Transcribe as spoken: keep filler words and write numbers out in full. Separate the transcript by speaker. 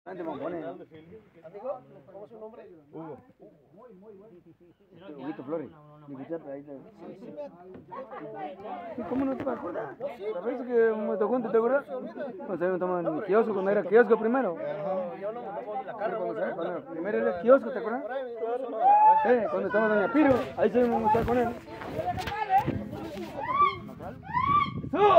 Speaker 1: Amigo, ¿cómo es su nombre?
Speaker 2: Hugo.
Speaker 1: Huguito Flores. Mi cuchata, ahí está. ¿Cómo no te vas a acordar? La vez que me tocó juntos, ¿te acuerdas? Pues ahí me toman en el kiosco, cuando era kiosco primero.
Speaker 3: Yo no me tomo la cara.
Speaker 1: Cuando, cuando primero era el kiosco, ¿te acuerdas? Sí, cuando estaba Doña Piro, ahí se me con él.